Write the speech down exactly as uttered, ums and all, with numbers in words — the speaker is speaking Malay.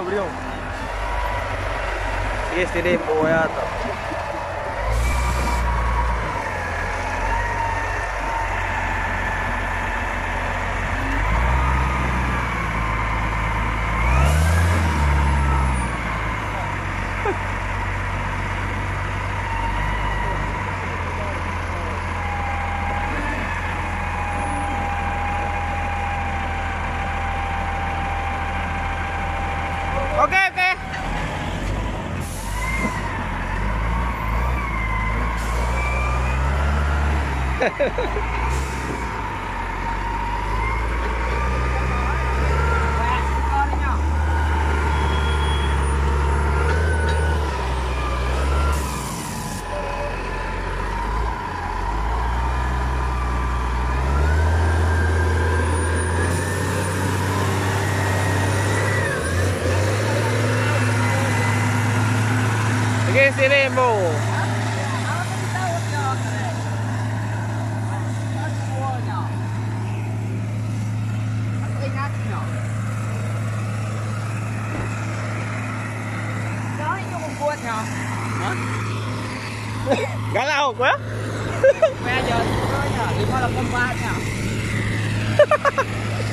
Beliau. Sige, sini po yata. Oke, oke. Sige, sini mo. Galau quá. Bây giờ đi qua là con ba nha.